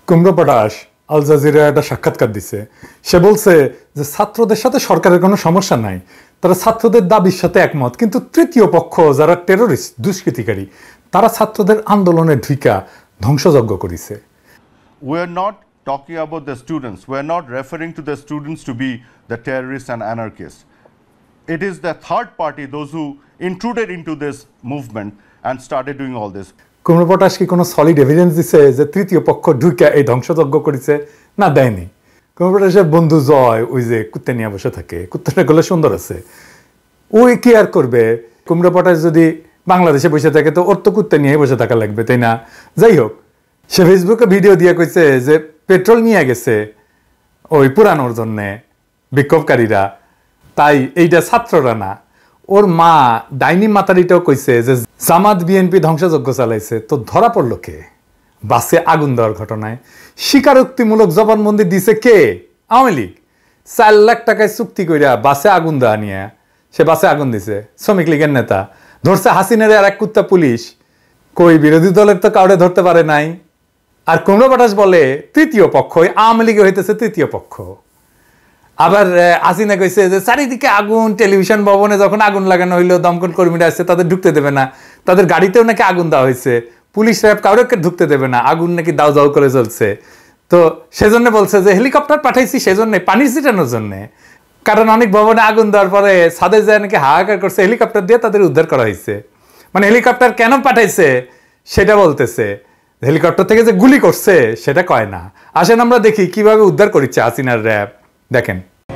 কুমড়ো potash Al Jazeera একটা সাক্ষাৎকার দিছে। সে বলছে যে ছাত্রদের সাথে সরকারের কোনো সমস্যা নাই, তারা ছাত্রদের দাবির সাথে একমত, কিন্তু তৃতীয় পক্ষ যারা টেরোরিস্ট দুষ্কৃতিকারী তারা ছাত্রদের আন্দোলনে ঢুইকা ধ্বংসযজ্ঞ করেছে। We are not talking about the students. We are not referring to the students to be the terrorists and anarchists. It is the third party, those who intruded into this movement and started doing all this. কুমড়ো পটাশ কি কোনো solid evidence দিছে যে তৃতীয় পক্ষ ঢুইকা এই ধ্বংসযজ্ঞ করেছে? না, দেয়নি। কুমড়ো পটাশের বন্ধু জয় ওই যে কুত্তে নিয়ে বসে থাকে, কুত্তাটা গলে সুন্দর আছে, ওই কি আর করবে? কুমড়ো পটাশ যদি বাংলাদেশে বসে থাকে তো ওর তো কুত্তে নিয়ে বসে থাকা লাগবে, তাই না? যাই হোক, সে ফেসবুকে ভিডিও দিয়ে কইছে যে পেট্রোল নিয়ে গেছে ওই পুরানোর জন্যে বিক্ষোভকারীরা, তাই এইটা ছাত্ররা না। ওর মা ডাইনি মাতারিটাও কইছে যে জামাত বিএনপি ধ্বংসযজ্ঞ চালাইছে। তো ধরা পড়লো কে? বাসে আগুন দেওয়ার ঘটনায় স্বীকারোক্তিমূলক জবানবন্দি দিছে কে? আওয়ামী লীগ। 4 লাখ টাকায় চুক্তি কইরা বাসে আগুন দেওয়া নিয়ে সে বাসে আগুন দিছে। শ্রমিক লীগের নেতা ধরছে হাসিনারে আর এক কুত্তা পুলিশ। কই বিরোধী দলের তো কাউরে ধরতে পারে নাই। আর কুমড়ো পটাশ বলে তৃতীয় পক্ষ, আওয়ামী লীগে হইতেছে তৃতীয় পক্ষ। আবার হাসিনা কইছে যে চারিদিকে আগুন, টেলিভিশন ভবনে যখন আগুন লাগানো হইলো দমকল কর্মীরা আসছে তাদের ঢুকতে দেবে না, তাদের গাড়িতেও নাকি আগুন দেওয়া হয়েছে, পুলিশ র্যাব কাউকে ঢুকতে দেবে না, আগুন নাকি দাউ দাউ করে চলছে। তো সেজন্য বলছে যে হেলিকপ্টার পাঠাইছি সেজন্য, পানির ছিটানোর জন্য। কারণ অনেক ভবনে আগুন দেওয়ার পরে ছাদে যায় নাকি হাহাকার করছে, হেলিকপ্টার দিয়ে তাদের উদ্ধার করা হয়েছে। মানে হেলিকপ্টার কেন পাঠাইছে সেটা বলতেছে, হেলিকপ্টার থেকে যে গুলি করছে সেটা কয় না। আসেন আমরা দেখি কিভাবে উদ্ধার করেছে হাসিনার র্যাব। দেখেন,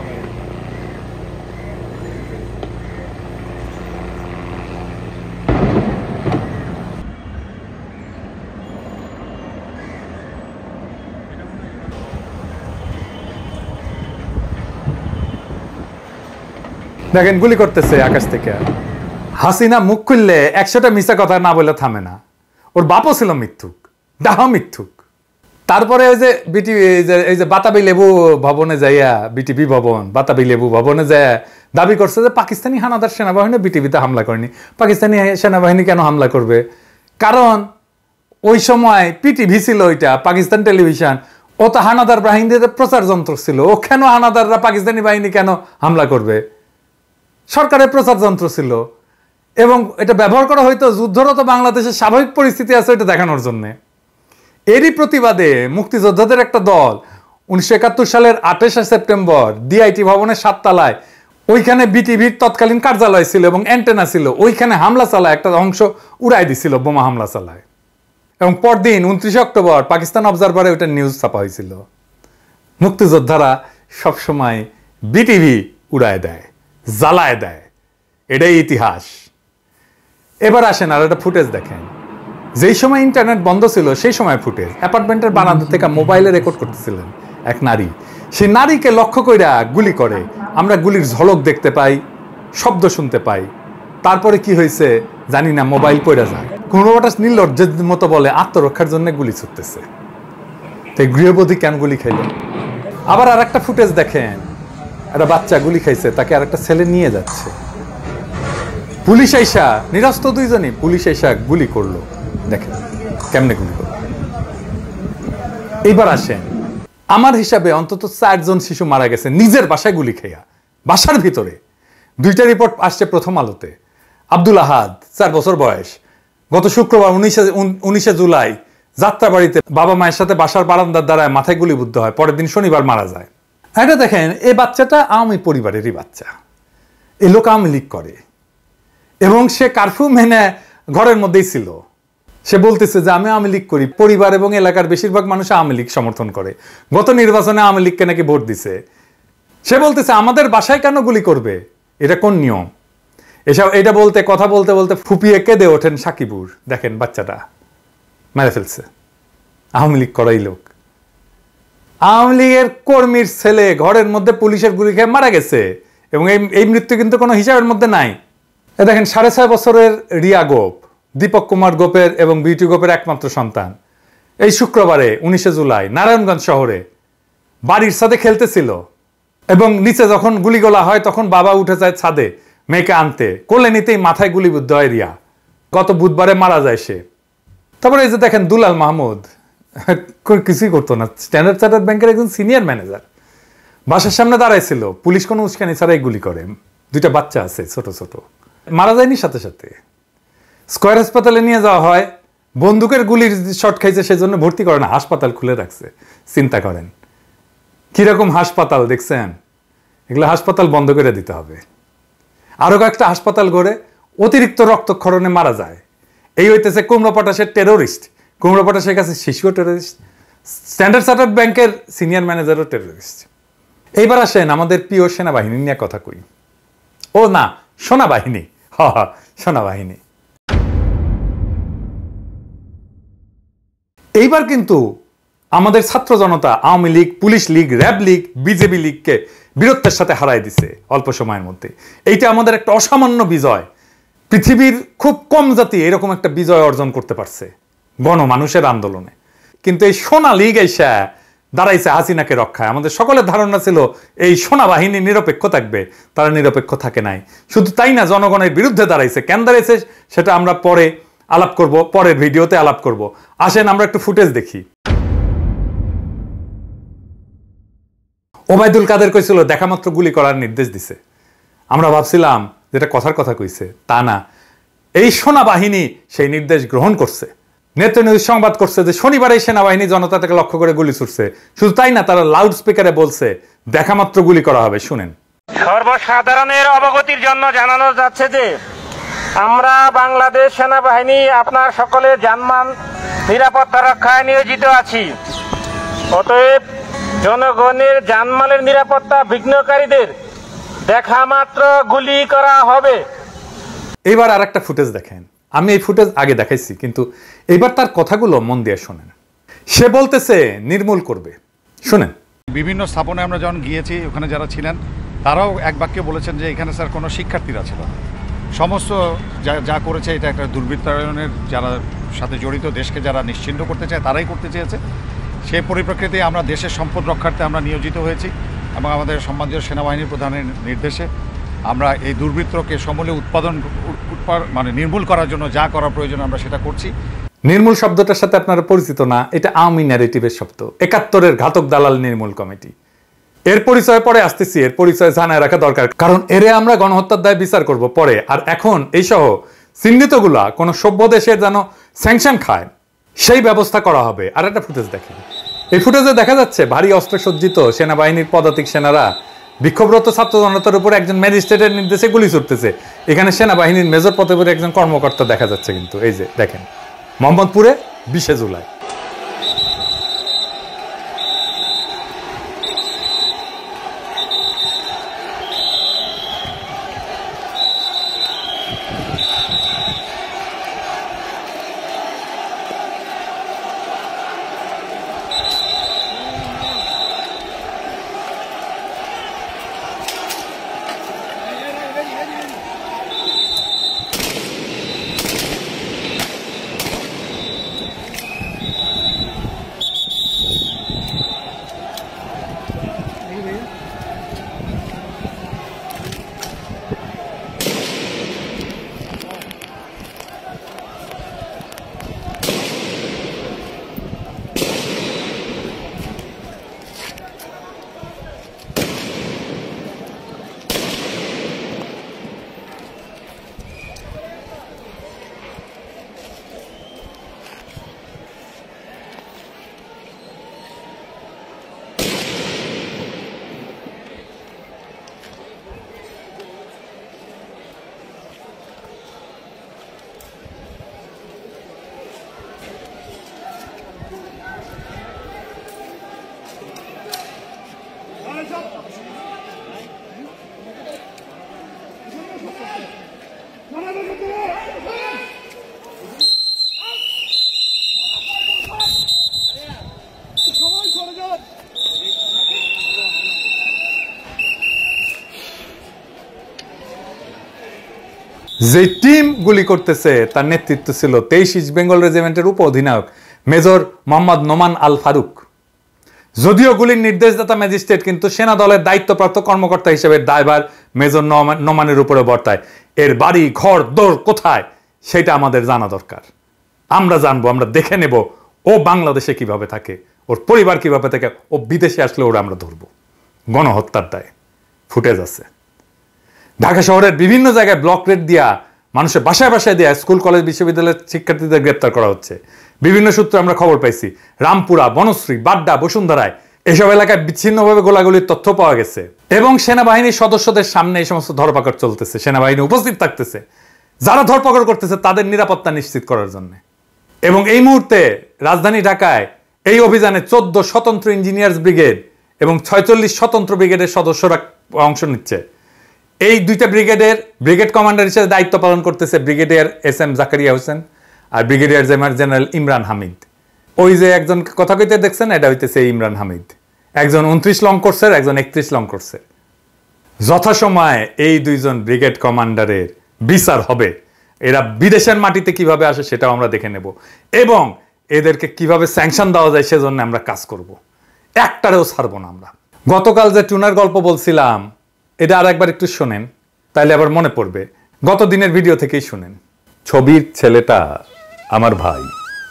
দেখেন গুলি করতেছে আকাশ থেকে। হাসিনা মুখ খুললে 100টা মিথ্যা কথা না বলে থামে না। ওর বাপও ছিল মিথ্যুক, ডাহা মিথ্যুক। তারপরে ওই যে এই যে বাতাবি লেবু ভবনে যাইয়া, বিটিভি ভবন বাতাবি লেবু ভবনে যাইয়া দাবি করছে যে পাকিস্তানি হানাদার সেনাবাহিনী বিটিভিতে হামলা করেনি। পাকিস্তানি সেনাবাহিনী কেন হামলা করবে? কারণ ওই সময় পিটিভি ছিল, ওইটা পাকিস্তান টেলিভিশন, ও তো হানাদার বাহিনীদের প্রচার যন্ত্র ছিল। ও কেন হানাদাররা পাকিস্তানি বাহিনী কেন হামলা করবে? সরকারের প্রচার যন্ত্র ছিল এবং এটা ব্যবহার করা হয়তো যুদ্ধরত বাংলাদেশের স্বাভাবিক পরিস্থিতি আছে এটা দেখানোর জন্য। এরই প্রতিবাদে মুক্তিযোদ্ধাদের একটা দল 1971 সালের 28 সেপ্টেম্বর ডিআইটি ভবনের 7 তলায়, ওইখানে বিটিভির তৎকালীন কার্যালয় ছিল এবং অ্যান্টেনা ছিল, ওইখানে হামলা চালায়, একটা অংশ উড়াই দিছিল, বোমা হামলা চালায়। এবং পরদিন 29 অক্টোবর পাকিস্তান অবজারভারে ওইটা নিউজ ছাপা হয়েছিল। মুক্তিযোদ্ধারা সবসময় বিটিভি উড়ায় দেয়, জ্বালায় দেয়, এটাই ইতিহাস। এবার আসেন আর একটা ফুটেজ দেখেন। যেই সময় ইন্টারনেট বন্ধ ছিল সেই সময় ফুটেজ, অ্যাপার্টমেন্টের বারান্দা থেকে মোবাইলে রেকর্ড করতেছিলেন এক নারী। সেই নারীকে লক্ষ্য কইরা গুলি করে। আমরা গুলির ঝলক দেখতে পাই, শব্দ শুনতে পাই। তারপরে কি হয়েছে জানি না, মোবাইল পড়ে যায়। কুমড়ো পটাশ নির্লজ্জের মতো বলে আত্মরক্ষার জন্য গুলি ছুটতেছে। তাই গৃহবধূ কেন গুলি খাইল? আবার আর একটা ফুটেজ দেখেন, একটা বাচ্চা গুলি খাইছে, তাকে আর একটা ছেলে নিয়ে যাচ্ছে। পুলিশ আইসা, নিরস্ত্র দুইজনই, পুলিশ আইসা গুলি করলো। দেখেন কেমনে গুলি করলো। এইবার আসেন, আমার হিসাবে অন্তত 4 জন শিশু মারা গেছে নিজের বাসায় গুলি খেয়া, বাসার ভিতরে। 2টা রিপোর্ট আসছে প্রথম আলোতে। আব্দুল আহাদ 4 বছর বয়স, গত শুক্রবার 19 জুলাই যাত্রাবাড়িতে বাবা মায়ের সাথে বাসার বারান্দার দ্বারায় মাথায় গুলিবিদ্ধ হয়, পরের দিন শনিবার মারা যায়। এটা দেখেন, এই বাচ্চাটা আওয়ামী পরিবারেরই বাচ্চা, এই লোক আওয়ামী লীগ করে এবং সে কারফিউ মেনে ঘরের মধ্যেই ছিল। সে বলতেছে যে আমি আওয়ামী লীগ করি, পরিবার এবং এলাকার বেশিরভাগ মানুষ আওয়ামী লীগ সমর্থন করে, গত নির্বাচনে আওয়ামী লীগকে নাকি ভোট দিছে। সে বলতেছে আমাদের বাসায় কেন গুলি করবে, এটা কোন নিয়ম? এসব এটা বলতে কথা বলতে বলতে ফুপিয়ে কেঁদে ওঠেন সাকিবুর। দেখেন বাচ্চাটা মেরে ফেলছে, আওয়ামী লীগ করাই লোক। আওয়ামী লীগের কর্মীর ছেলে ঘরের মধ্যে পুলিশের গুলি খেয়ে মারা গেছে এবং এই মৃত্যু কিন্তু কোনো হিসাবের মধ্যে নাই। দেখেন 6.5 বছরের রিয়া গোপ, দীপক কুমার গোপের এবং বিউটি গোপের একমাত্র সন্তান, এই শুক্রবারে 19 জুলাই নারায়ণগঞ্জ শহরে বাড়ির ছাদে খেলতেছিল এবং নিচে যখন গুলিগোলা হয় তখন বাবা উঠে যায় ছাদে মেয়েকে আনতে, কোলে নিতেই মাথায় গুলিবিদ্ধ হয় রিয়া। গত বুধবারে মারা যায় সে। তারপরে এই যে দেখেন দুলাল মাহমুদ, কিছুই করতো না। স্ট্যান্ডার্ড চার্টার্ড ব্যাংকের একজন সিনিয়র ম্যানেজার বাসার সামনে দাঁড়াইছিল, পুলিশ কোনো উস্কানি ছাড়াই গুলি করে। 2টা বাচ্চা আছে ছোট ছোট, মারা যায়নি সাথে সাথে। স্কয়ার হাসপাতালে নিয়ে যাওয়া হয়, বন্দুকের গুলির শট খাইছে সেজন্য ভর্তি করে না, হাসপাতাল খুলে রাখছে। চিন্তা করেন কিরকম হাসপাতাল দেখছেন? এগুলো হাসপাতাল বন্ধ করে দিতে হবে। আরো কয়েকটা হাসপাতাল গড়ে অতিরিক্ত রক্তক্ষরণে মারা যায়। এই হইতেছে কুমড়ো পটাশের টেরোরিস্ট। কুমড়ো পটাশের কাছে শিশুও টেরোরিস্ট, স্ট্যান্ডার্ড চার্টার্ড ব্যাংকের সিনিয়র ম্যানেজারও টেরোরিস্ট। এইবার আসেন আমাদের প্রিয় সেনাবাহিনী নিয়ে কথা কই। ও না, সেনাবাহিনী, সেনাবাহিনী। এইবার কিন্তু আমাদের ছাত্র জনতা Awami League, police league, RAB league, BJP লীগকে বীরত্বের সাথে হারাই দিছে অল্প সময়ের মধ্যে। এইটা আমাদের একটা অসামান্য বিজয়। পৃথিবীর খুব কম জাতি এরকম একটা বিজয় অর্জন করতে পারছে গণমানুষের আন্দোলনে। কিন্তু এই সোনা লীগ এসে দাঁড়াইছে হাসিনাকে রক্ষায়। আমাদের সকলের ধারণা ছিল এই সেনাবাহিনী নিরপেক্ষ থাকবে, তারা নিরপেক্ষ থাকে নাই। শুধু তাই না, জনগণের বিরুদ্ধে দাঁড়াইছে। কেন দাঁড়াইছে সেটা আমরা পরে আলাপ করব, পরের ভিডিওতে আলাপ করব। আসেন আমরা একটু ফুটেজ দেখি। ওবায়দুল কাদের কইছিল দেখা মাত্র গুলি করার নির্দেশ দিছে। আমরা ভাবছিলাম যেটা কথার কথা কইছে, তা না, এই সেনাবাহিনী সেই নির্দেশ গ্রহণ করছে। নেত্র নিউজ সংবাদ করছে যে শনিবার এই সেনাবাহিনী জনতা থেকে লক্ষ্য করে গুলি ছুটছে। শুধু তাই না, তারা লাউড স্পিকারে বলছে দেখা মাত্র গুলি করা হবে। শুনেন। সর্বসাধারণের অবগতির জন্য জানানো যাচ্ছে যে আমরা বাংলাদেশ সেনাবাহিনী আপনার সকলের জানমাল নিরাপত্তা রক্ষায় নিয়োজিত আছি। অতএব জনগণের জানমালের নিরাপত্তা বিঘ্নকারীদের দেখা মাত্র গুলি করা হবে। এবার আর একটা ফুটেজ দেখেন। আমি এই ফুটেজ আগে দেখাইছি, কিন্তু এবার তার কথাগুলো মন দিয়ে শোনেন। সে বলতেছে নির্মূল করবে। শুনেন। বিভিন্ন স্থাপনে আমরা যখন গিয়েছি, ওখানে যারা ছিলেন তারাও এক বাক্যে বলেছেন যে এখানে স্যার কোনো শিক্ষার্থীরা ছিল না, সমস্ত যা করেছে এটা একটা দুর্বৃত্তায়নের যারা সাথে জড়িত, দেশকে যারা নিশ্চিহ্ন করতে চায় তারাই করতে চেয়েছে। সেই পরিপ্রেক্ষিতে আমরা দেশের সম্পদ রক্ষার্থে আমরা নিয়োজিত হয়েছি এবং আমাদের সম্মানীয় সেনাবাহিনীর প্রধানের নির্দেশে আমরা এই দুর্বৃত্তকে সমূলে মানে নির্মূল করার জন্য যা করা প্রয়োজন আমরা সেটা করছি। নির্মূল শব্দটার সাথে আপনারা পরিচিত না, এটা আওয়ামী ন্যারেটিভের শব্দ। ৭১-এর ঘাতক দালাল নির্মূল কমিটি। এর পরিচয় পরে আসতেছি, এর পরিচয় জানায় রাখা দরকার, কারণ এরে আমরা গণহত্যার দায় বিচার করব পরে। আর এখন এই সহ চিহ্নিতগুলা কোন সভ্য দেশের যেন স্যাংশন খায় সেই ব্যবস্থা করা হবে। আর একটা ফুটেজ দেখেন। এই ফুটেজে দেখা যাচ্ছে ভারী অস্ত্র সজ্জিত সেনাবাহিনীর পদাতিক সেনারা বিক্ষোভরত ছাত্র জনতার উপর একজন ম্যাজিস্ট্রেটের নির্দেশে গুলি ছুটতেছে। এখানে সেনাবাহিনীর মেজর পদবীর একজন কর্মকর্তা দেখা যাচ্ছে। কিন্তু এই যে দেখেন, মোহাম্মদপুরে 20শে জুলাই। যে টিম গুলি করতেছে তার নেতৃত্ব ছিল 23 ইস্ট বেঙ্গল রেজিমেন্টের উপ অধিনায়ক মেজর মোহাম্মদ নোমান আল ফারুক। যদিও গুলির নির্দেশদাতা ম্যাজিস্ট্রেট, কিন্তু সেনা দলের দায়িত্বপ্রাপ্ত কর্মকর্তা হিসেবে দায়ভার মেজর নোমানের উপরে বর্তায়। এর বাড়ি ঘর দৌড় কোথায় সেটা আমাদের জানা দরকার। আমরা জানবো, আমরা দেখে নেব ও বাংলাদেশে কিভাবে থাকে, ওর পরিবার কিভাবে থাকে, ও বিদেশে আসলে ওরা আমরা ধরবো। গণহত্যার দায় ফুটেজ আছে। ঢাকা শহরের বিভিন্ন জায়গায় ব্লক রেড দিয়া, মানুষের বাসায় বাসায় দেয়া, স্কুল কলেজ বিশ্ববিদ্যালয়ের শিক্ষার্থীদের গ্রেপ্তার করা হচ্ছে। বিভিন্ন সূত্রে আমরা খবর পাইছি, রামপুরা, বনশ্রী, বাড্ডা, বসুন্ধরায় এসব এলাকায় বিচ্ছিন্নভাবে গোলাগুলির তথ্য পাওয়া গেছে। এবং সেনাবাহিনীর সদস্যদের সামনে এই সমস্ত ধরপাকড় চলতেছে, সেনাবাহিনী উপস্থিত থাকতেছে, যারা ধরপাকড় করতেছে তাদের নিরাপত্তা নিশ্চিত করার জন্য। এবং এই মুহূর্তে রাজধানী ঢাকায় এই অভিযানে 14 স্বতন্ত্র ইঞ্জিনিয়ার্স ব্রিগেড এবং 46 স্বতন্ত্র ব্রিগেডের সদস্যরা অংশ নিচ্ছে। এই দুইটা ব্রিগেডের ব্রিগেড কমান্ডার হিসেবে দায়িত্ব পালন করতেছে ব্রিগেডিয়ার SM জাকারিয়া হোসেন আর ব্রিগেডিয়ার জেনারেল ইমরান হামিদ। ওই যে একজন কথা কইতে দেখছেন, এটা হইতেছে ইমরান হামিদ। একজন 29 লং কোর্সের, একজন 31 লং কোর্সের। যথাসময়ে এই দুইজন ব্রিগেড কমান্ডারের বিচার হবে। এরা বিদেশের মাটিতে কিভাবে আসে সেটাও আমরা দেখে নেব, এবং এদেরকে কিভাবে স্যাংশন দেওয়া যায় সেজন্য আমরা কাজ করব। একটারেও ছাড়বো না আমরা। গতকাল যে টুনার গল্প বলছিলাম, এটা আর একবার একটু শোনেন, তাইলে আবার মনে পড়বে। গত দিনের ভিডিও থেকেই শুনেন। ছবির ছেলেটা আমার ভাই,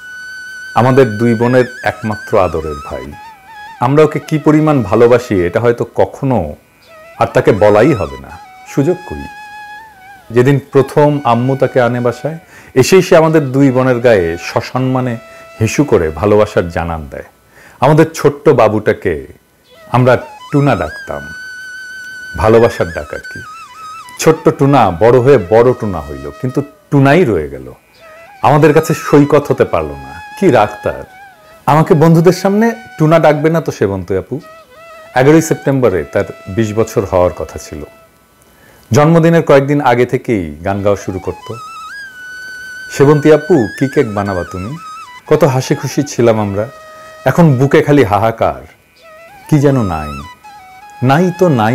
আমাদের দুই বোনের একমাত্র আদরের ভাই। আমরা ওকে কি পরিমাণ ভালোবাসি এটা হয়তো কখনো আর তাকে বলাই হবে না, সুযোগ করি। যেদিন প্রথম আম্মু তাকে আনে বাসায়, এসেই সে আমাদের দুই বোনের গায়ে সসম্মানে হিসু করে ভালোবাসার জানান দেয়। আমাদের ছোট্ট বাবুটাকে আমরা টুনা ডাকতাম, ভালোবাসার ডাক আর কি। ছোট্ট টুনা বড় হয়ে বড় টুনা হইল, কিন্তু টুনাই রয়ে গেল, আমাদের কাছে সৈকত হতে পারলো না। কি রাগ তার। আমাকে বন্ধুদের সামনে টুনা ডাকবে না তো সেবন্তী আপু। 11ই সেপ্টেম্বরে তার 20 বছর হওয়ার কথা ছিল। জন্মদিনের কয়েকদিন আগে থেকেই গান গাওয়া শুরু করত। সেবন্তী আপু, কি কেক বানাবা তুমি? কত হাসি খুশি ছিলাম আমরা। এখন বুকে খালি হাহাকার, কি যেন নাই, নাই তো নাই।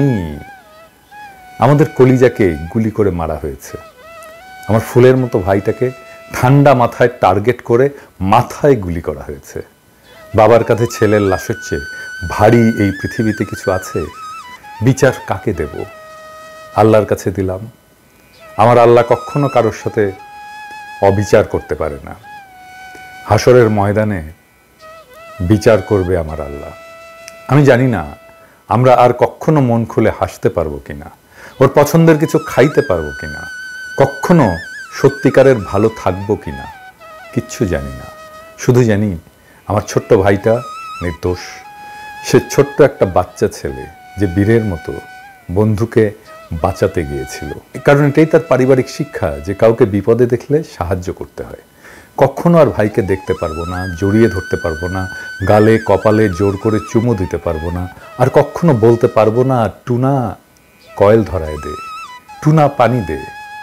আমাদের কলিজাকে গুলি করে মারা হয়েছে। আমার ফুলের মতো ভাইটাকে ঠান্ডা মাথায় টার্গেট করে মাথায় গুলি করা হয়েছে। বাবার কাছে ছেলের লাশের চেয়ে ভারী এই পৃথিবীতে কিছু আছে? বিচার কাকে দেব? আল্লাহর কাছে দিলাম। আমার আল্লাহ কখনো কারোর সাথে অবিচার করতে পারে না। হাসরের ময়দানে বিচার করবে আমার আল্লাহ। আমি জানি না আমরা আর কখনো মন খুলে হাসতে পারবো কিনা, ওর পছন্দের কিছু খাইতে পারবো কিনা, কখনো সত্যিকারের ভালো থাকবো কিনা, কিচ্ছু জানি না। শুধু জানি আমার ছোট্ট ভাইটা নির্দোষ। সে ছোট্ট একটা বাচ্চা ছেলে যে বীরের মতো বন্ধুকে বাঁচাতে গিয়েছিল। কারণ এটাই তার পারিবারিক শিক্ষা যে কাউকে বিপদে দেখলে সাহায্য করতে হয়। কখনো আর ভাইকে দেখতে পারবো না, জড়িয়ে ধরতে পারবো না, গালে কপালে জোর করে চুমু দিতে পারবো না, আর কখনো বলতে পারবো না টুনা কয়েল ধরায় দে, টুনা পানি দে।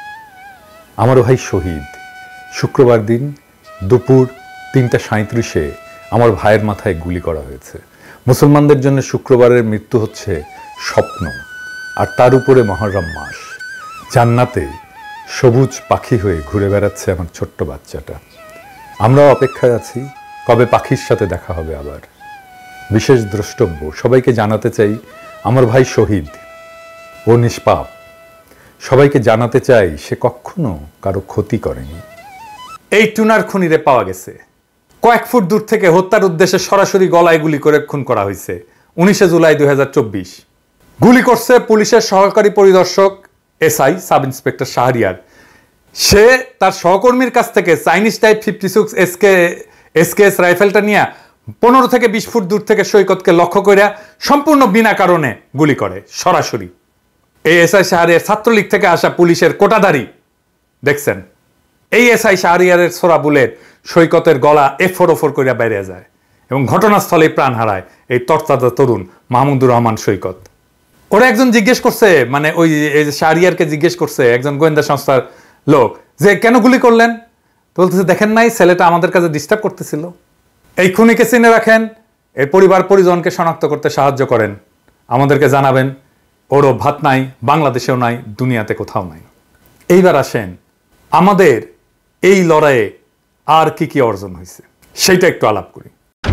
আমার ভাই শহীদ। শুক্রবার দিন দুপুর 3:37 আমার ভাইয়ের মাথায় গুলি করা হয়েছে। মুসলমানদের জন্য শুক্রবারের মৃত্যু হচ্ছে স্বপ্ন, আর তার উপরে মহররম মাস। জান্নাতে সবুজ পাখি হয়ে ঘুরে বেড়াচ্ছে আমার ছোট্ট বাচ্চাটা। আমরাও অপেক্ষায় আছি কবে পাখির সাথে দেখা হবে আবার। বিশেষ দ্রষ্টব্য, সবাইকে জানাতে চাই আমার ভাই শহীদ, ও নিষ্পাপ। সবাইকে জানাতে চাই সে কখনো কারো ক্ষতি করেনি। এই টুনার খুনিরে পাওয়া গেছে। কয়েক ফুট দূর থেকে হত্যার উদ্দেশ্যে সরাসরি গলায় গুলি করে খুন করা হয়েছে 19 জুলাই 2024। গুলি করছে পুলিশের সহকারী পরিদর্শক SI সাব ইন্সপেক্টর শাহরিয়ার। সে তার সহকর্মীর কাছ থেকে চাইনিজ টাইপ 56 SKS রাইফেলটা নিয়ে 15 থেকে 20 ফুট দূর থেকে সৈকতকে লক্ষ্য করে সম্পূর্ণ বিনা কারণে গুলি করে সরাসরি। এই SI শাহরিয়ার ছাত্রলীগ থেকে আসা পুলিশের কোটাধারী। দেখছেন, এই SI শাহরিয়ারের ছোড়া বুলেট সৈকতের গলা এফোর করে বেরিয়ে যায় এবং ঘটনাস্থলে প্রাণ হারায় এই তরতাজা তরুণ মাহমুদুর রহমান সৈকত। ওরা একজন জিজ্ঞেস করছে, মানে ওই শাহরিয়ারকে জিজ্ঞেস করছে একজন গোয়েন্দা সংস্থার লোক, যে কেন গুলি করলেন? বলতেছে, দেখেন নাই ছেলেটা আমাদের কাছে ডিস্টার্ব করতেছিল। এই খুনিকে চিনে রাখেন, এর পরিবার পরিজনকে শনাক্ত করতে সাহায্য করেন, আমাদেরকে জানাবেন। ওরও ভাত নাই, বাংলাদেশেও নাই, দুনিয়াতে কোথাও নাই। এইবার আসেন আমাদের এই লড়াইয়ে আর কি কি অর্জন হয়েছে সেইটা একটু আলাপ করি।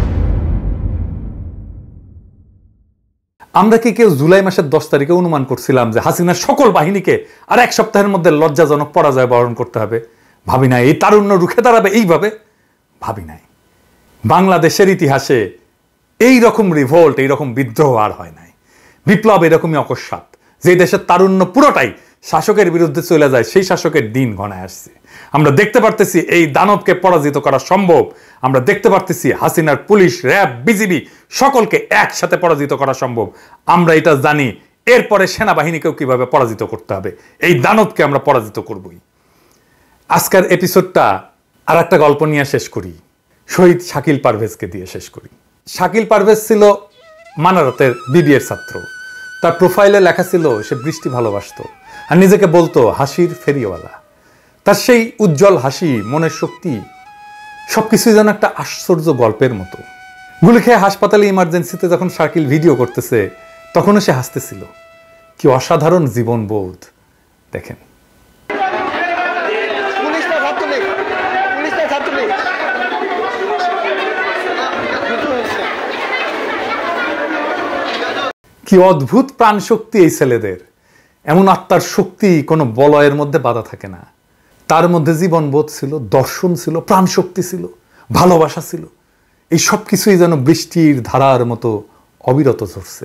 আমরা কি কেউ জুলাই মাসের 10 তারিখে অনুমান করছিলাম যে হাসিনার সকল বাহিনীকে আর 1 সপ্তাহের মধ্যে লজ্জাজনক পরাজয় বরণ করতে হবে? ভাবি নাই এই তারুণ্য রুখে দাঁড়াবে এইভাবে, ভাবি নাই। বাংলাদেশের ইতিহাসে এই রকম রিভোল্ট, এই রকম বিদ্রোহ আর হয় নাই। বিপ্লব এরকমই অকস্মাৎ, যে দেশের তারুণ্য পুরোটাই শাসকের বিরুদ্ধে চলে যায়, সেই শাসকের দিন ঘনায় আসছে। আমরা দেখতে পারতেছি এই দানবকে পরাজিত করা সম্ভব। আমরা দেখতে পারতেছি হাসিনার পুলিশ, র্যাব, বিজিবি সকলকে একসাথে পরাজিত করা সম্ভব। আমরা এটা জানি। এরপরে সেনাবাহিনীকেও কিভাবে পরাজিত করতে হবে, এই দানবকে আমরা পরাজিত করবই। আজকের এপিসোডটা আর একটা গল্প নিয়ে শেষ করি, শহীদ শাকিল পারভেজকে দিয়ে শেষ করি। শাকিল পারভেজ ছিল মানারতের বিবিএর ছাত্র। তার প্রোফাইলে লেখা ছিল সে বৃষ্টি ভালোবাসত আর নিজেকে বলতো হাসির ফেরিওয়ালা। তার সেই উজ্জ্বল হাসি, মনের শক্তি সবকিছুই যেন একটা আশ্চর্য গল্পের মতো। গুলি খেয়ে হাসপাতালে ইমার্জেন্সিতে যখন শাকিল ভিডিও করতেছে তখনও সে হাসতেছিল। কি অসাধারণ জীবনবোধ দেখেন। কি অদ্ভুত প্রাণ শক্তি এই ছেলেদের। এমন আত্মার শক্তি কোনো বলয়ের মধ্যে বাধা থাকে না। তার মধ্যে জীবনবোধ ছিল, দর্শন ছিল, প্রাণ শক্তি ছিল, ভালোবাসা ছিল। এই সব কিছুই যেন বৃষ্টির ধারার মতো অবিরত ঝরছে।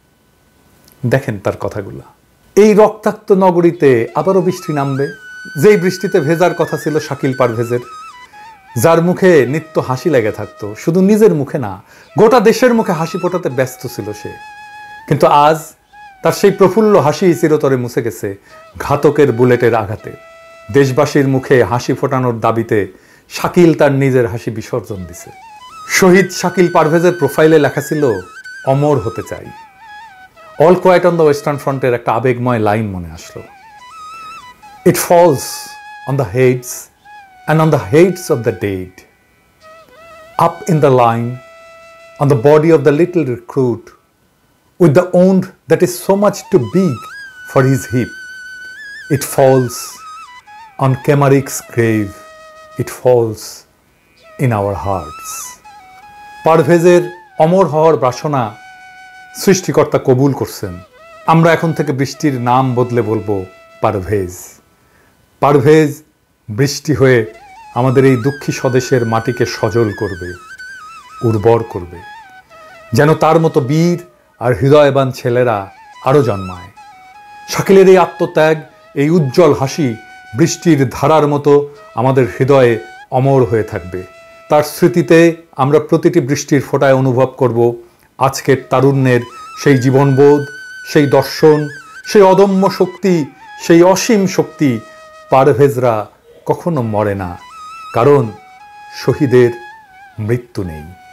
দেখেন তার কথাগুলো। এই রক্তাক্ত নগরীতে আবারও বৃষ্টি নামবে, যেই বৃষ্টিতে ভেজার কথা ছিল শাকিল পারভেজের, যার মুখে নিত্য হাসি লেগে থাকতো। শুধু নিজের মুখে না, গোটা দেশের মুখে হাসি ফোটাতে ব্যস্ত ছিল সে। কিন্তু আজ তার সেই প্রফুল্ল হাসি চিরতরে মুছে গেছে ঘাতকের বুলেটের আঘাতে। দেশবাসীর মুখে হাসি ফোটানোর দাবিতে শাকিল তার নিজের হাসি বিসর্জন দিছে। শহীদ শাকিল পারভেজের প্রোফাইলে লেখা ছিল অমর হতে চাই। All quiet on the western ফ্রন্টের একটা আবেগময় লাইন মনে আসলো। It falls on the heads and on the heads of the dead, up in the line on the body of the little recruit with the wound that is so much too big for his hip. It falls on Kemarik's grave. It falls in our hearts. পারভেজের অমর হওয়ার বাসনা সৃষ্টিকর্তা কবুল করছেন। আমরা এখন থেকে বৃষ্টির নাম বদলে বলবো পারভেজ। পারভেজ বৃষ্টি হয়ে আমাদের এই দুঃখী স্বদেশের মাটিকে সজল করবে, উর্বর করবে, যেন তার মতো বীর আর হৃদয়বান ছেলেরা আরও জন্মায়। শাকিলের এই আত্মত্যাগ, এই উজ্জ্বল হাসি বৃষ্টির ধারার মতো আমাদের হৃদয়ে অমর হয়ে থাকবে। তার স্মৃতিতে আমরা প্রতিটি বৃষ্টির ফোঁটায় অনুভব করব আজকের তারুণ্যের সেই জীবনবোধ, সেই দর্শন, সেই অদম্য শক্তি, সেই অসীম শক্তি। পারভেজরা কখনো মরে না, কারণ শহীদের মৃত্যু নেই।